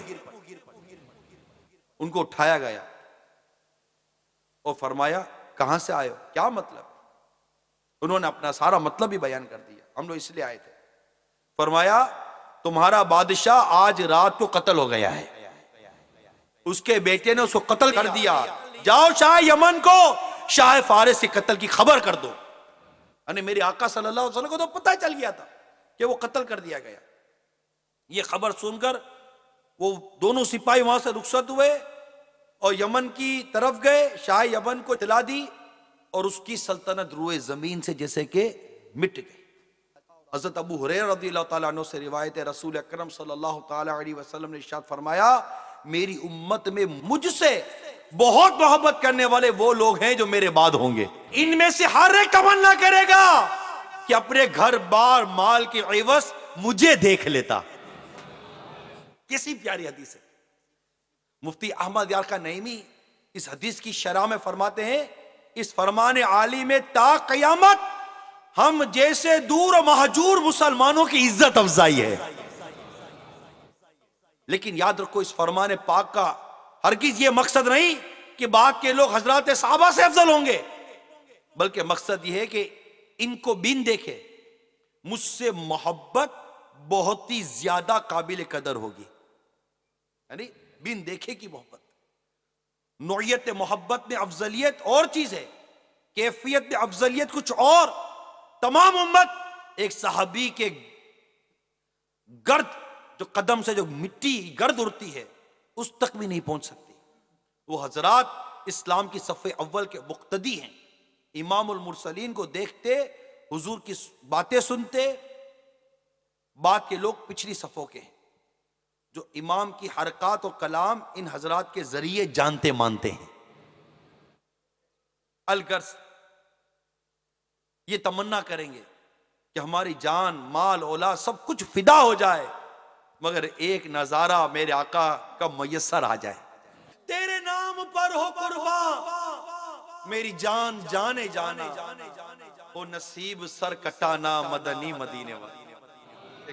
उनको उठाया गया और फरमाया कहां से आए हो, क्या मतलब। उन्होंने अपना सारा मतलब ही बयान कर दिया, हम लोग इसलिए आए थे। फरमाया तुम्हारा बादशाह आज रात को कत्ल हो गया है, उसके बेटे ने उसको कत्ल कर दिया। जाओ शाह यमन को शाह फारिस के कत्ल की खबर कर दो। यानी मेरे आका सल्लल्लाहु अलैहि वसल्लम को तो पता चल गया था कि वो कत्ल कर दिया गया। ये खबर सुनकर वो दोनों सिपाही वहां से रुखसत हुए और यमन की तरफ गए। शाह यमन को इत्तला दी और उसकी सल्तनत रुए जमीन से जैसे कि मिट गई। हजरत अबू हुरैरा रज़ियल्लाहु ताला अन्हु से रिवायत है, रसूल अकरम सल्लल्लाहु ताला अलैहि वसल्लम ने इरशाद फरमाया मेरी उम्मत में मुझसे बहुत मोहब्बत करने वाले वो लोग हैं जो मेरे बाद होंगे। इनमें से हर एक तमन्ना करेगा कि अपने घर बार माल के एवज मुझे देख लेता। कैसी प्यारी हदीस है। मुफ्ती अहमद यार का नईमी इस हदीस की शरह में फरमाते हैं इस फरमान आली में ता कयामत हम जैसे दूर महजूर मुसलमानों की इज्जत अफजाई है। लेकिन याद रखो इस फरमान पाक का हरगिज ये मकसद नहीं कि बाद के लोग हजरत साहबा से अफजल होंगे, बल्कि मकसद ये है कि इनको बिन देखे मुझसे मोहब्बत बहुत ही ज्यादा काबिल कदर होगी। यानी बिन देखे की मोहब्बत, नौयत मोहब्बत में अफजलियत और चीज है, कैफियत में अफजलियत कुछ और। तमाम उम्मत एक सहाबी के गर्द जो कदम से जो मिट्टी गर्द उड़ती है उस तक भी नहीं पहुंच सकती। वो हजरात इस्लाम की सफ़े अव्वल के मुक्तदी हैं। इमामुल मुरसलीन को देखते, हुजूर की बातें सुनते, बाद के लोग पिछली सफ़ों के हैं जो इमाम की हरकत और कलाम इन हजरात के जरिए जानते मानते हैं। अलगर्ज ये तमन्ना करेंगे कि हमारी जान, माल, औलाद सब कुछ फिदा हो जाए, मगर एक नजारा मेरे आका का मयसर आ जाए। तेरे नाम पर हो कुर्बान मेरी जान जाने जाना, वो नसीब सर कटाना मदनी मदीने वाली।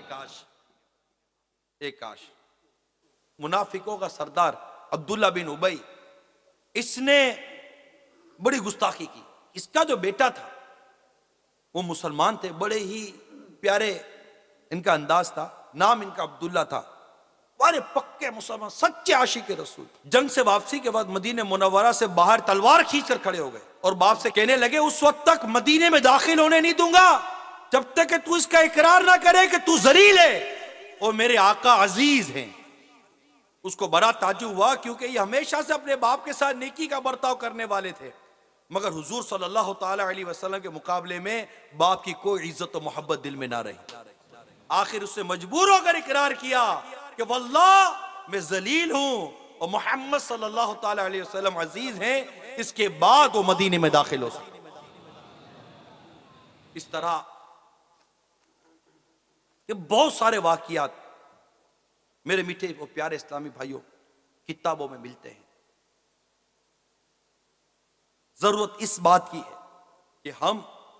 एक काश मुनाफिकों का सरदार अब्दुल्ला बिन उबई, इसने बड़ी गुस्ताखी की। इसका जो बेटा था वो मुसलमान थे, बड़े ही प्यारे इनका अंदाज था, नाम इनका अब्दुल्ला था, बड़े पक्के मुसलमान, सच्चे आशिक रसूल। जंग से वापसी के बाद मदीने मुनव्वरा से बाहर तलवार खींचकर खड़े हो गए और बाप से कहने लगे, उस वक्त तक मदीने में दाखिल होने नहीं दूंगा जब तक कि तू इसका इकरार ना करे कि तू जलील है और मेरे आका अजीज हैं। उसको बड़ा ताज्जुब हुआ, क्योंकि ये हमेशा से अपने बाप के साथ नेकी का बर्ताव करने वाले थे, मगर हुजूर सल्लल्लाहु ताला अलैहि वसल्लम के मुकाबले में बाप की कोई इज्जत और मोहब्बत दिल में ना रही। आखिर उससे मजबूर होकर इकरार किया कि वल्लाह मैं जलील हूं और मोहम्मद सल्लल्लाहु ताला अलैहि वसल्लम अजीज हैं। इसके बाद वो मदीने में दाखिल हो सके। इस तरह ये बहुत सारे वाकियात मेरे मीठे और प्यारे इस्लामी भाइयों किताबों में मिलते हैं। जरूरत इस बात की है कि हम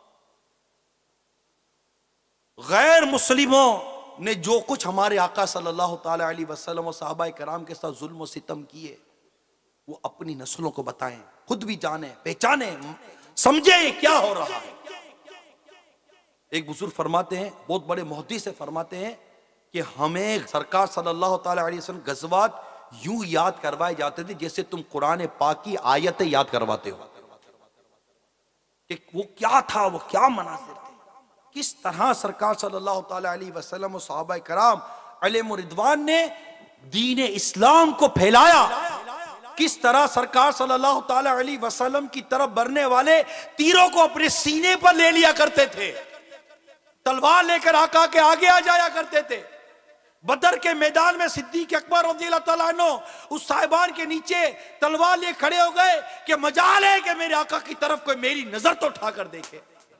गैर मुस्लिमों ने जो कुछ हमारे आका सल्लल्लाहु ताला अलैहि वसल्लम और सहाबाए कराम के साथ जुल्म और सितम किए, वो अपनी नस्लों को बताएं, खुद भी जाने, पहचाने, समझे क्या हो रहा है। एक बुजुर्ग फरमाते हैं, बहुत बड़े मुहद्दिस से फरमाते हैं कि हमें सरकार सल्लल्लाहु ताला अलैहि वसल्लम गज़वात यूं याद करवाए जाते थे जैसे तुम कुरान पाक की आयतें याद करवाते हो, कि वो क्या था, वो क्या मनासिर थे, किस तरह सरकार सल्लल्लाहु ताला अलैहि वसल्लम और सहाबाए कराम अलैहिम रिदवान ने दीन इस्लाम को फैलाया, किस तरह सरकार सल्लल्लाहु ताला अलैहि वसल्लम की तरफ बढ़ने वाले तीरों को अपने सीने पर ले लिया करते थे, तलवार लेकर आका के आगे आ जाया करते थे। बदर के मैदान में सिद्दीक अकबर रज़ियल्लाहु ताला अन्हु उस साहिबान के नीचे तलवार लिए खड़े हो गए कि मजाल है कि मेरे आका की तरफ कोई मेरी नजर तो उठा कर देखे।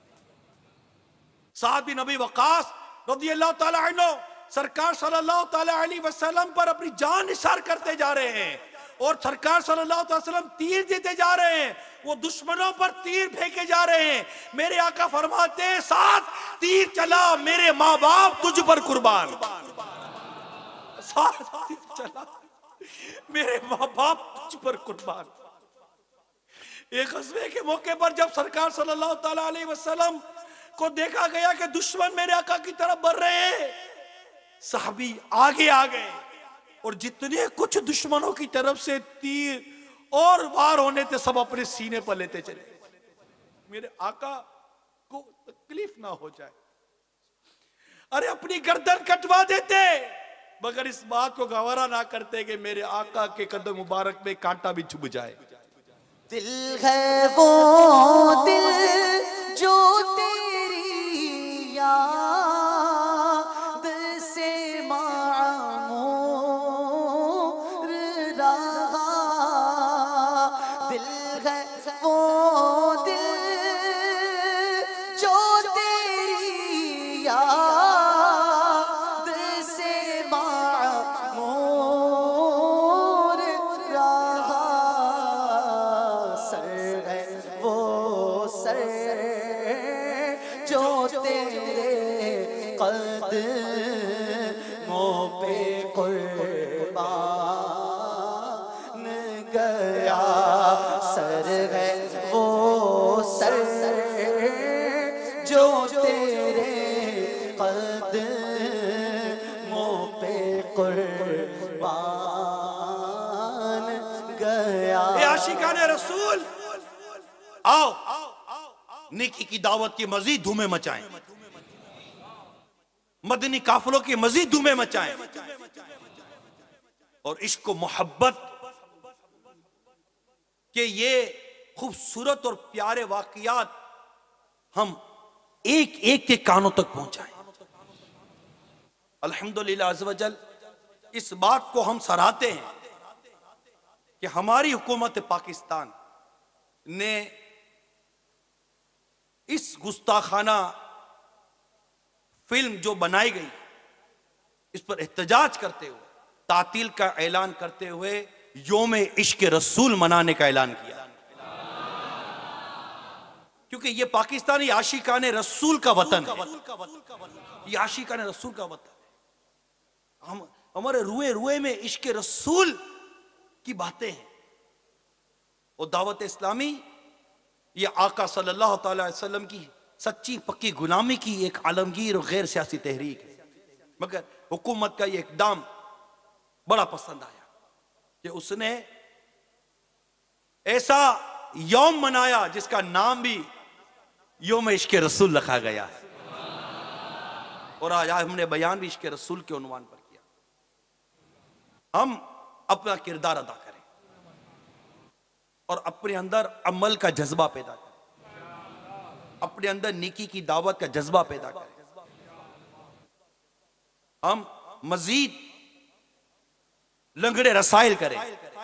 साद बिन अबी वक्कास रज़ियल्लाहु ताला अन्हु सरकार सल्लल्लाहु ताला अलैहि वसल्लम पर अपनी जान निसार करते जा रहे हैं और सरकार सल्लल्लाहु अलैहि वसल्लम तीर देते जा रहे हैं, वो दुश्मनों पर तीर फेंके जा रहे हैं। मेरे आका फरमाते हैं, साथ तीर चला मेरे माँ बाप तुझ पर कुर्बान, साथ तीर चला मेरे माँ बाप तुझ पर कुर्बान। एक गज़वे के मौके पर जब सरकार सल्लल्लाहु ताला अलैहि वसल्लम को देखा गया कि दुश्मन मेरे आका की तरफ बढ़ रहे हैं, साहबी आगे आ गए और जितने कुछ दुश्मनों की तरफ से तीर और वार होने थे सब अपने सीने पर लेते चले, मेरे आका को तकलीफ ना हो जाए। अरे अपनी गर्दन कटवा देते, मगर इस बात को गवारा ना करते कि मेरे आका के कदम मुबारक में कांटा भी चुभ जाए। दिल है वो दिल जो तेरी याद से मामूर रहा, दिल है वो दिल जो तेरी याद से मामूर रहा, सर है वो सर जो तेरे कदमों पे कुर्बान गया, सर है वो सर जो तेरे कदमों पे कुर्बान गया। ए आशिकाने रसूल, आओ नेकी की दावत की मजीद धूमें मचाएं, मदनी काफिलों की मजीद धूमें मचाएं और इश्क व मोहब्बत के ये खूबसूरत और प्यारे वाकयात हम एक एक के कानों तक पहुंचाएं। अल्हम्दुलिल्लाह अज़्ज़ व जल इस बात को हम सराहते हैं कि हमारी हुकूमत पाकिस्तान ने इस गुस्ताखाना फिल्म जो बनाई गई इस पर एहतजाज करते हुए, तातील का ऐलान करते हुए योम इश्क रसूल मनाने का ऐलान किया, क्योंकि ये पाकिस्तानी आशिकाने रसूल का वतन है, ये आशिकाने रसूल का वतन है। हम हमारे रुए रुए में इश्क रसूल की बातें हैं। और दावत इस्लामी ये आका सल्लल्लाहु अलैहि वसल्लम की सच्ची पक्की गुलामी की एक आलमगीर और गैर सियासी तहरीक है। मगर हुकूमत का ये इकदाम बड़ा पसंद आया कि उसने ऐसा यौम मनाया जिसका नाम भी यौम इश्क रसूल रखा गया है। और आज हमने बयान भी इश्क रसूल के उन्वान पर किया। हम अपना किरदार अदा करें और अपने अंदर अमल का जज्बा पैदा करें, अपने अंदर नेकी की दावत का जज्बा पैदा करें। हम मजीद लंगड़े रसाइल करें,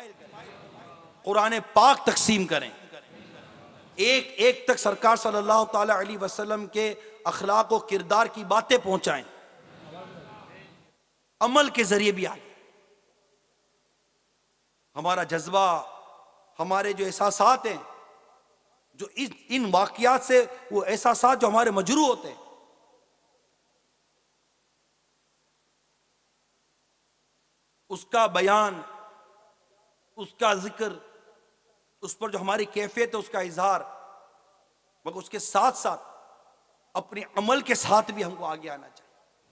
कुरान पाक तकसीम करें, एक एक तक सरकार सल्लल्लाहु ताला अलैहि वसल्लम के अखलाक और किरदार की बातें पहुंचाएं, अमल के जरिए भी आए। हमारा जज्बा, हमारे जो एहसासात हैं, जो इन वाकयात से वो एहसासात जो हमारे मजरू होते हैं, उसका बयान, उसका जिक्र, उस पर जो हमारी कैफियत है उसका इजहार, मगर उसके साथ साथ अपने अमल के साथ भी हमको आगे आना चाहिए।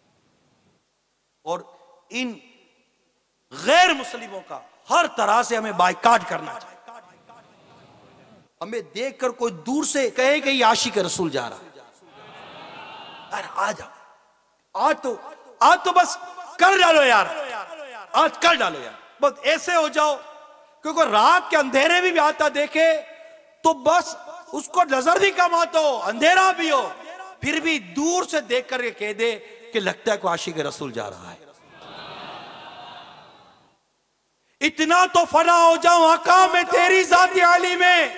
और इन गैर मुस्लिमों का हर तरह से हमें बाइकाट करना चाहिए। हमें देखकर कोई दूर से कहे कि ये आशिक रसूल जा रहा है, अरे आ जाओ, आज तो बस कर डालो यार, आज कर डालो यार, बस ऐसे हो जाओ। क्योंकि रात के अंधेरे भी आता देखे तो बस उसको नजर भी कम आता हो, अंधेरा भी हो, फिर भी दूर से देख करके कह दे कि लगता है कोई आशिक रसूल जा रहा है। इतना तो फना हो जाऊं आका मैं तेरी जाती आली में,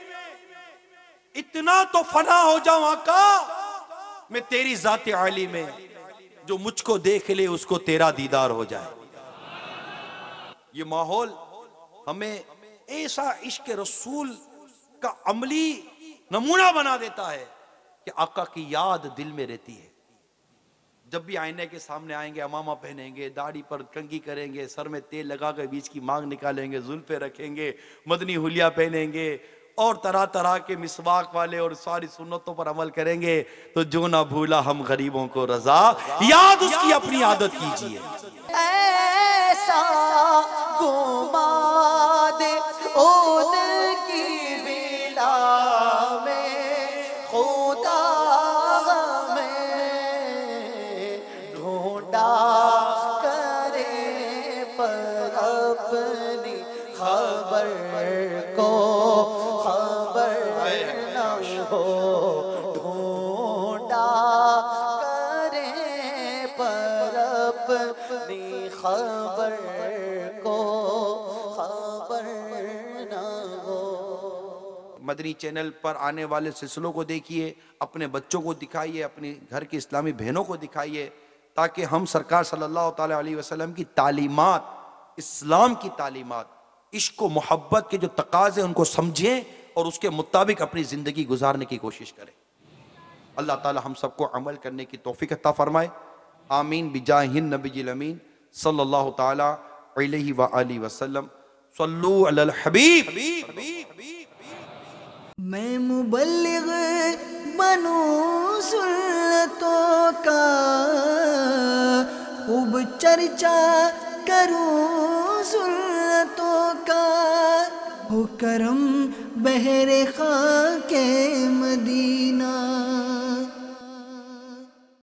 इतना तो फना हो जाऊं आका मैं तेरी जाती आली में, जो मुझको देख ले उसको तेरा दीदार हो जाए। ये माहौल हमें ऐसा इश्क रसूल का अमली नमूना बना देता है कि आका की याद दिल में रहती है। जब भी आईने के सामने आएंगे, अमामा पहनेंगे, दाढ़ी पर कंघी करेंगे, सर में तेल लगाकर बीच की मांग निकालेंगे, जुल्फे रखेंगे, मदनी हुलिया पहनेंगे और तरह तरह के मिसवाक वाले और सारी सुन्नतों पर अमल करेंगे, तो जो ना भूला हम गरीबों को रजा, याद उसकी अपनी आदत कीजिए। ऐसा घुमा दे उनकी विला में, खुदा में ढूंढा करे पर अपनी खबर को खबर न हो, ढूंढा करे पर अपनी खबर को खबर न हो। मदनी चैनल पर आने वाले सिलसिलों को देखिए, अपने बच्चों को दिखाइए, अपने घर की इस्लामी बहनों को दिखाइए, ताकि हम सरकार सल्लल्लाहु ताला अलैहि वसल्लम की तालीमात, इस्लाम की तालीमात, इश्क व मोहब्बत के जो तकाज़े उनको समझें और उसके मुताबिक अपनी ज़िंदगी गुजारने की कोशिश करें। अल्लाह ताला हम सबको अमल करने की तौफीक अता फरमाए। आमीन बिजाहिन नबील अमीन सल्लल्लाहु ताला अलैहि व आलिहि वसल्लम। सल्लू अलल हबीब। मैं मुबल्लिग बनूं सुन्नतों का, खूब चर्चा करूं सुन्नतों का, हो करम बहरे खाके मदीना।